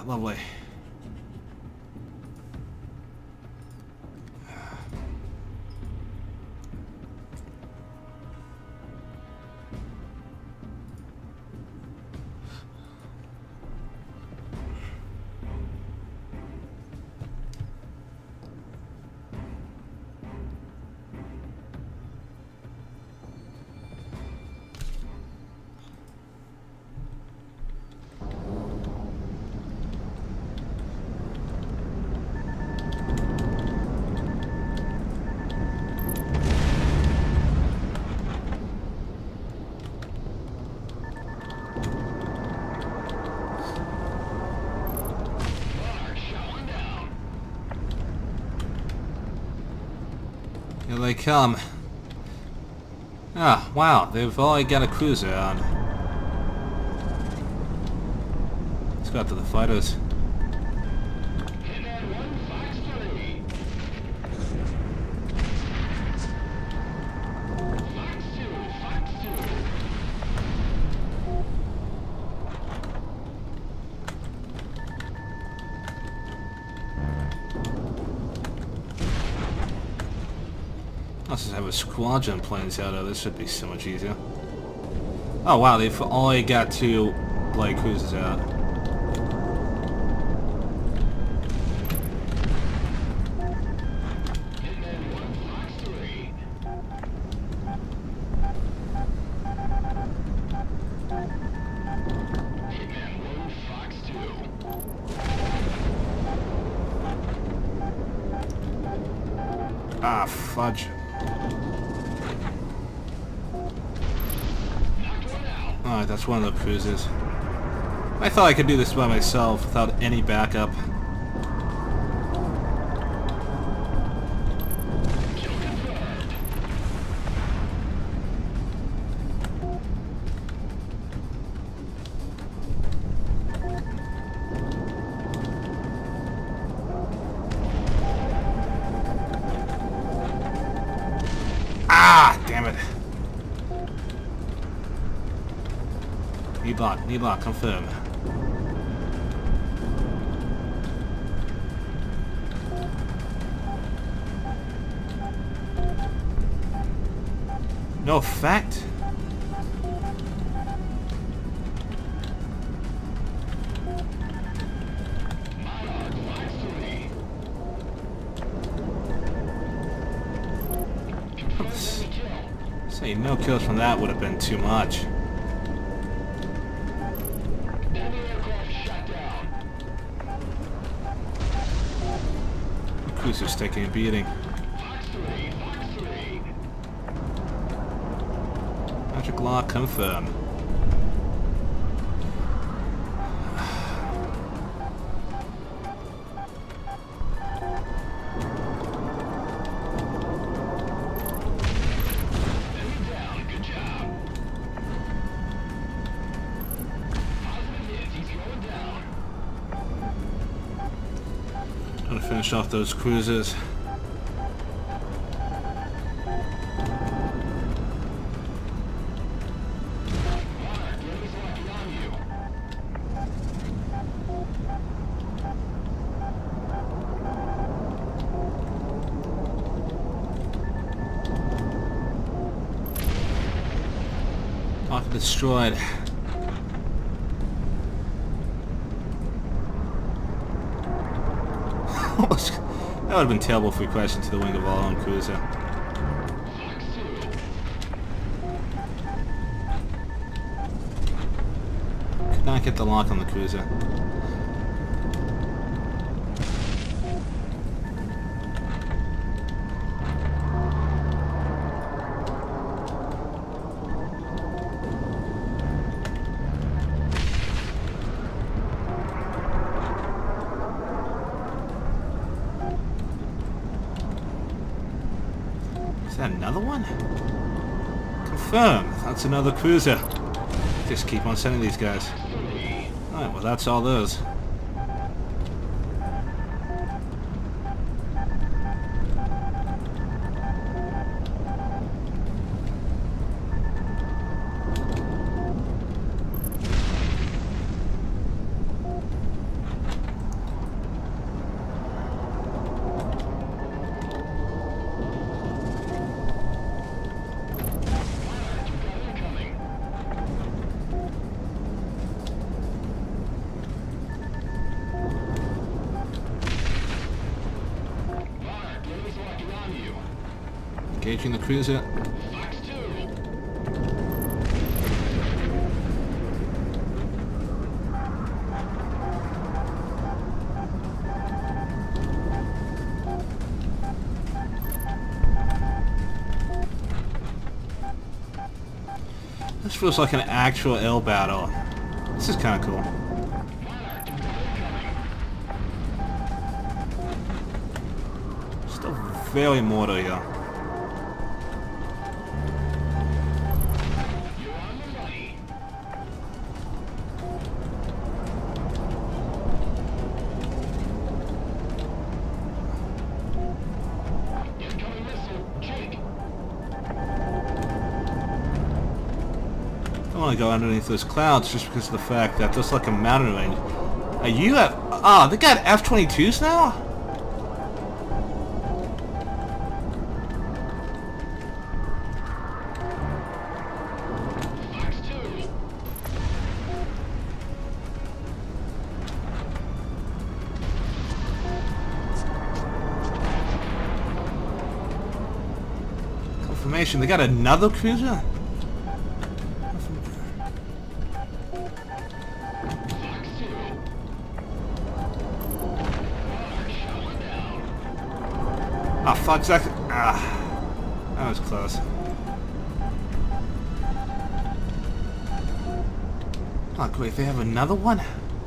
lovely. Here they come. Ah, wow, they've already got a cruiser on. Let's go after the fighters. Let's just have a squadron planes out of this. Should be so much easier. Oh wow, they've already got 2 light cruisers out. Ah, fudge. Alright, that's one of the cruisers. I thought I could do this by myself without any backup. Ah, damn it. Neblock, confirm. No effect? Say no kills from that would have been too much. The cruiser's taking a beating. Magic lock confirmed. Trying to finish off those cruisers. Off destroyed. That would have been terrible if we crashed into the wing of our own cruiser. Could not get the lock on the cruiser. Is that another one? Confirmed. That's another cruiser. Just keep on sending these guys. Alright, well that's all those. Engaging the cruiser. This feels like an actual air battle. This is kind of cool. Still very mortar here. I want to go underneath those clouds just because of the fact that there's like a mountain range. Are you at... Ah, they got F-22s now? Confirmation, they got another cruiser? Ah, fuck, exactly. Ah, that was close. Oh, great, they have another one?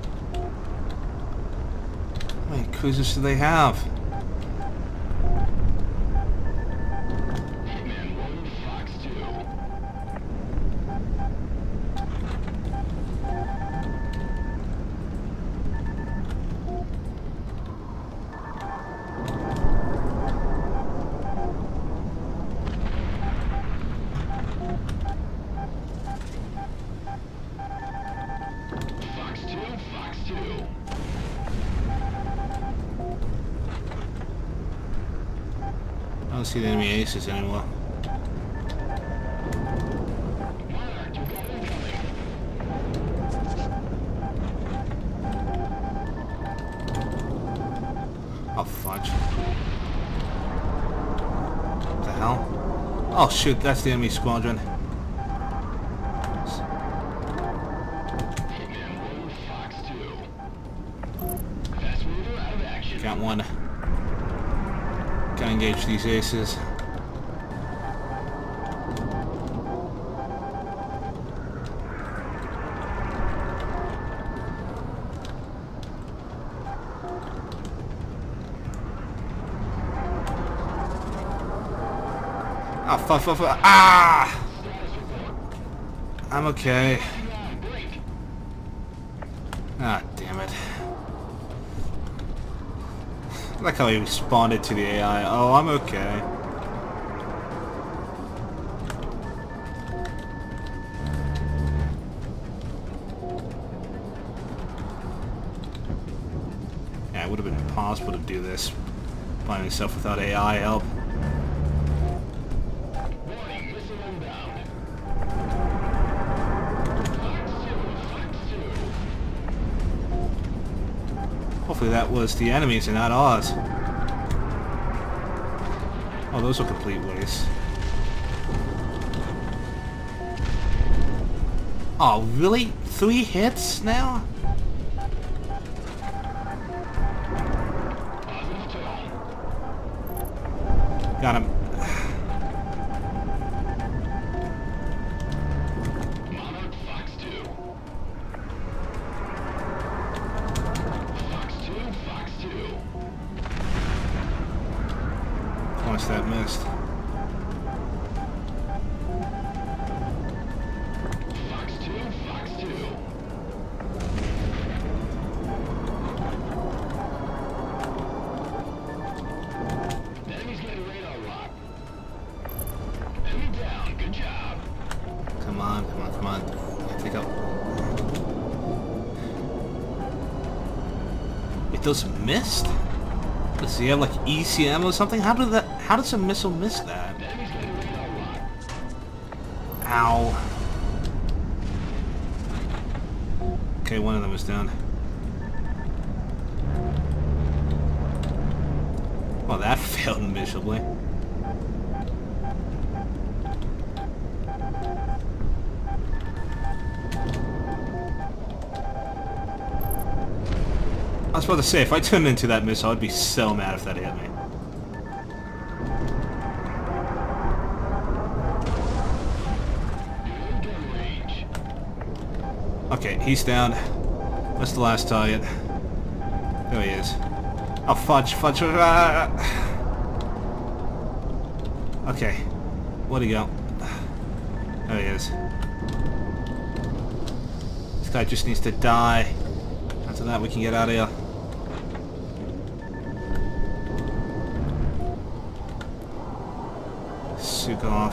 How many cruisers do they have? I don't see the enemy aces anymore. Oh, fudge. What the hell? Oh, shoot, that's the enemy squadron. Got one. Gotta engage these aces. Ah, fuck. Ah! I'm okay. Ah, damn it. I like how he responded to the AI. Oh, I'm okay. Yeah, it would have been impossible to do this by myself without AI help. Hopefully that was the enemies and not ours. Oh, those are complete wastes. Oh, really? 3 hits now? Got him. Once that missed. Fox 2. The enemy's getting radar lock. Enemy down, good job. Come on. Take out. It does missed? Does he have like ECM or something? How does a missile miss that? Ow. Okay, one of them is down. Well, that failed miserably. was about to say, if I turned into that missile, I'd be so mad if that hit me. Okay, he's down. That's the last target. There he is. Oh, fudge, fudge. Okay. Where'd he go? There he is. This guy just needs to die. After that, we can get out of here. Suck off.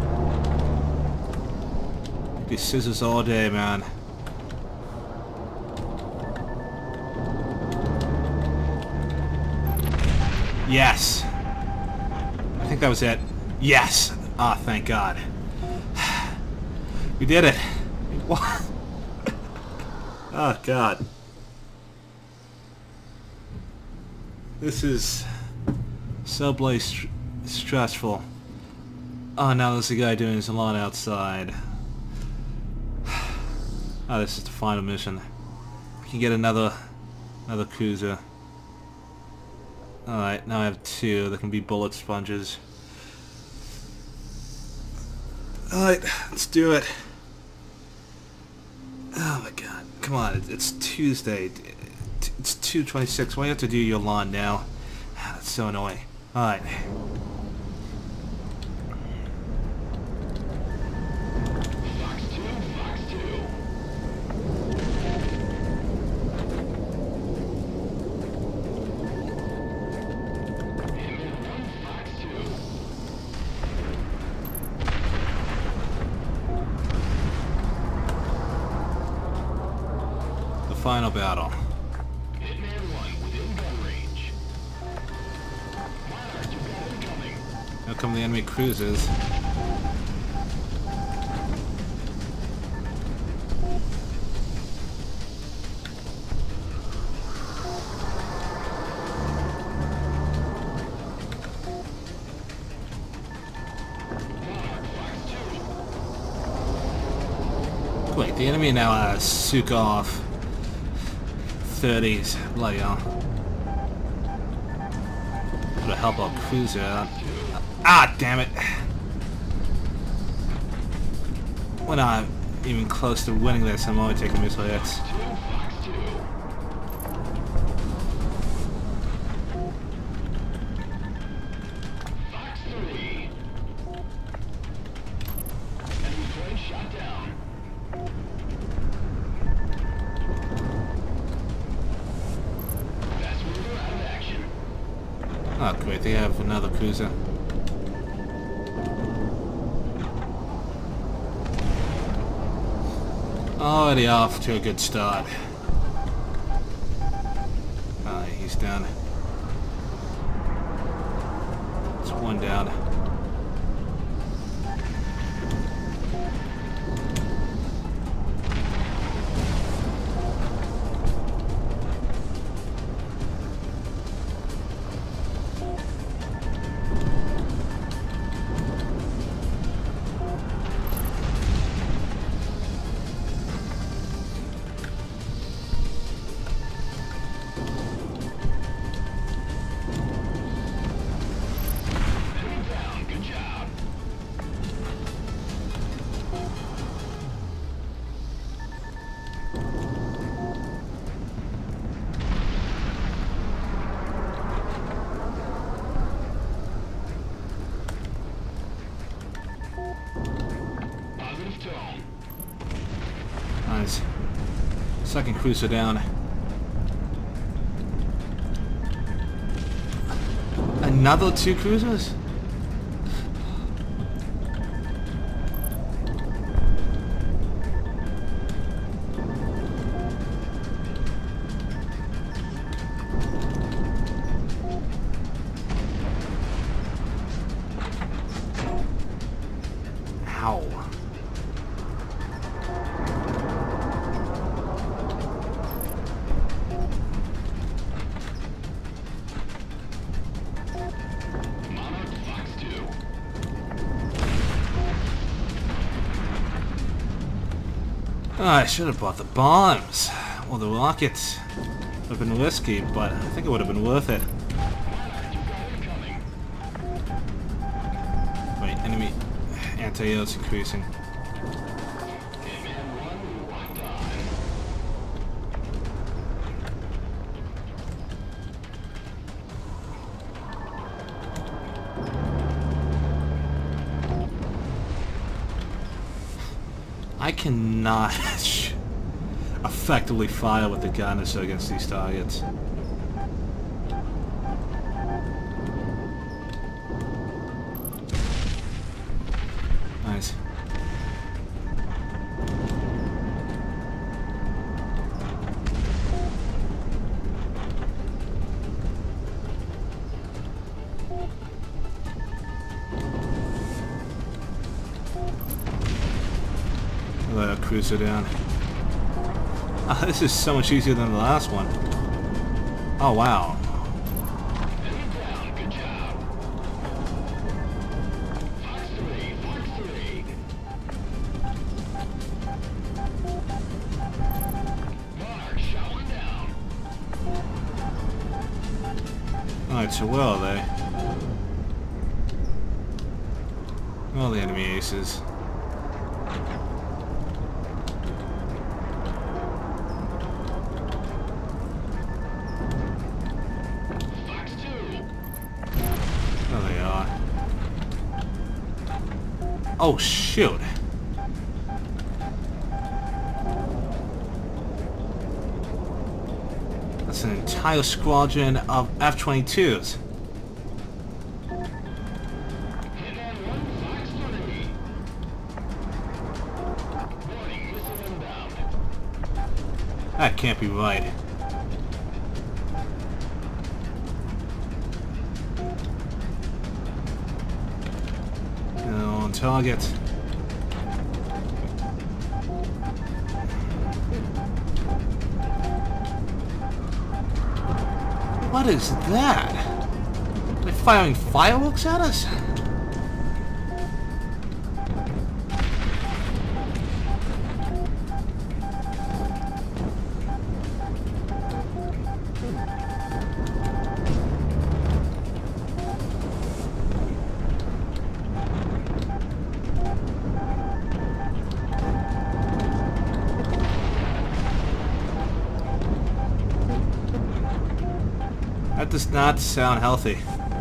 These scissors all day, man. Yes! I think that was it. Yes! Ah, thank God. We did it! What? Oh, God. This is so bloody stressful. Oh, now there's a guy doing his lawn outside. Oh, this is the final mission. We can get another cruiser. Alright, now I have two that can be bullet sponges. Alright, let's do it. Oh my God. Come on, it's Tuesday. It's 2:26. Why do you have to do your lawn now? That's so annoying. Alright. Final battle. Hitman 1 within gun range. Monarch, you've got incoming. Here come the enemy cruisers. Wait, the enemy now has Sukhov 30s. Bloody hell. Gotta help our cruiser out. Ah, damn it! We're not even close to winning this. I'm only taking missile hits. Oh great, they have another cruiser. Already off to a good start. He's down. It's one down. Nice. Second cruiser down. Another two cruisers? Ow. Oh, I should have bought the bombs. Or the rockets. Would have been risky, but I think it would have been worth it. Wait, enemy anti-air's increasing. I cannot effectively fire with the gun against these targets. Nice. Let a cruiser down. Oh, this is so much easier than the last one. Oh wow. Good job. Fox 3, Fox 3. Mark, shot one down. Alright, so where are they? All the enemy aces. Oh shoot! That's an entire squadron of F-22s. That can't be right. On target. What is that? Are they firing fireworks at us? That does not sound healthy.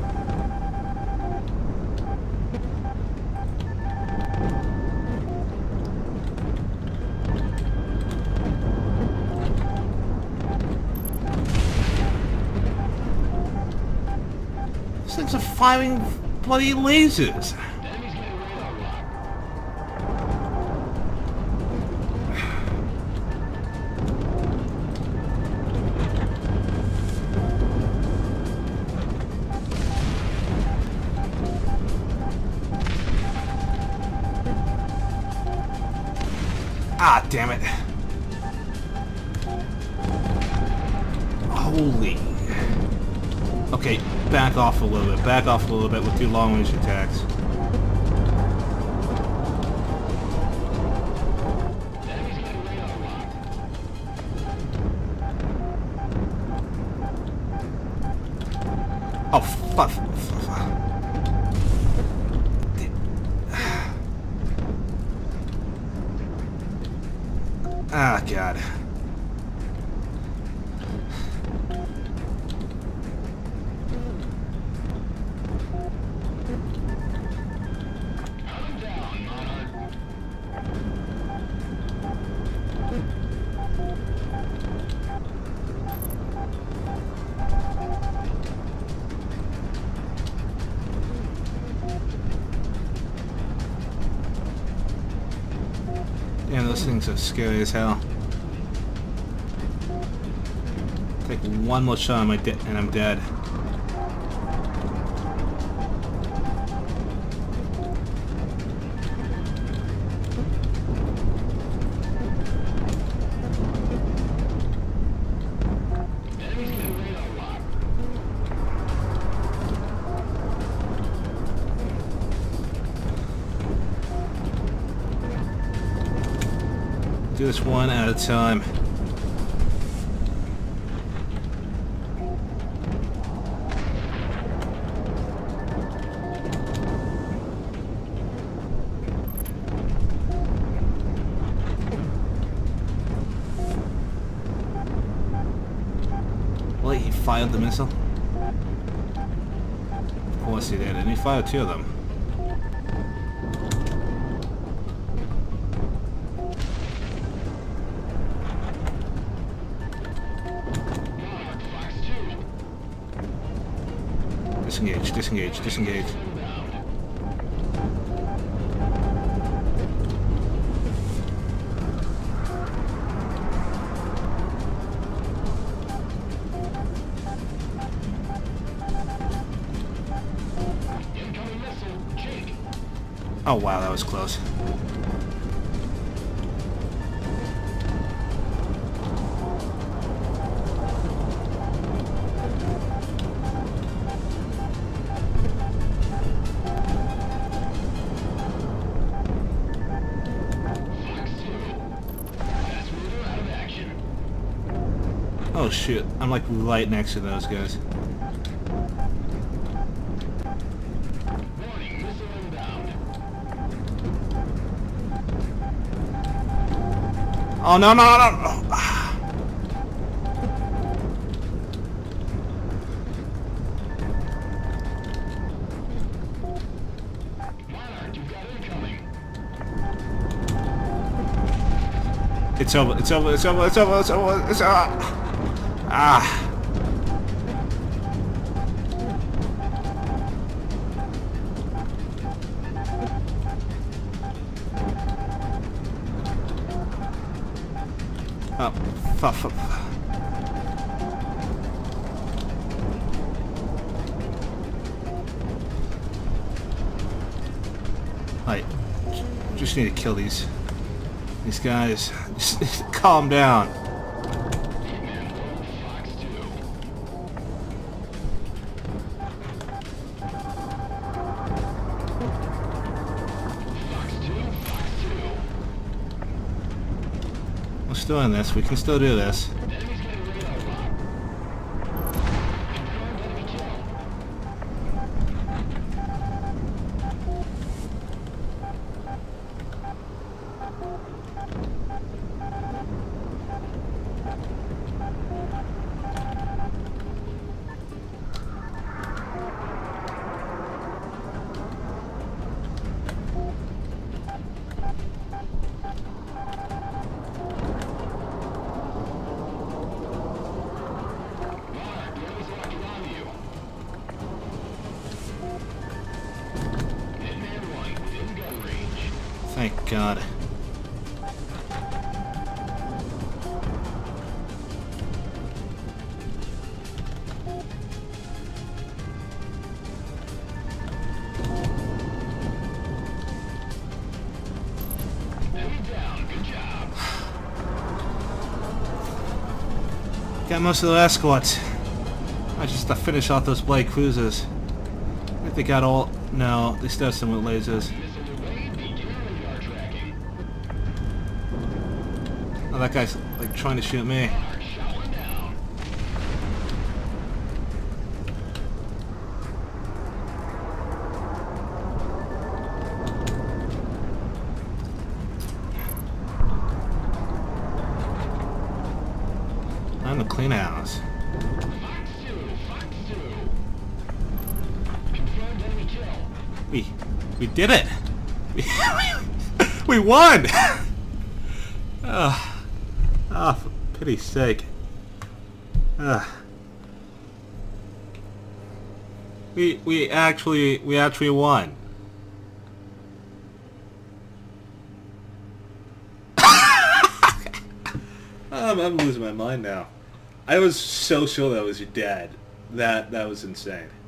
These things are firing bloody lasers. Ah, damn it. Holy. Okay, back off a little bit. Back off a little bit with your long-range attacks. Oh, fuck. Ah, God. Damn, those things are scary as hell. Take one more shot and I'm dead. Do this one at a time. Really? He fired the missile? Of course he did, and he fired 2 of them. Disengage, disengage, disengage. Oh wow, that was close. Oh shit, I'm like right next to those guys. Oh no no no no! It's over, it's over, it's over, it's over, it's over, it's over! Ah! Oh, fuck. Right, just need to kill these guys. Just calm down. We're still in this. We can still do this. Thank God. Got most of the escorts. I just have to finish off those Blake cruisers. I think they got all... No, they still have some with lasers. Oh, that guy's like trying to shoot me. I'm the clean house. We did it. We won. Oh, for pity's sake. We actually won. I'm losing my mind now. I was so sure that was your dad. That was insane.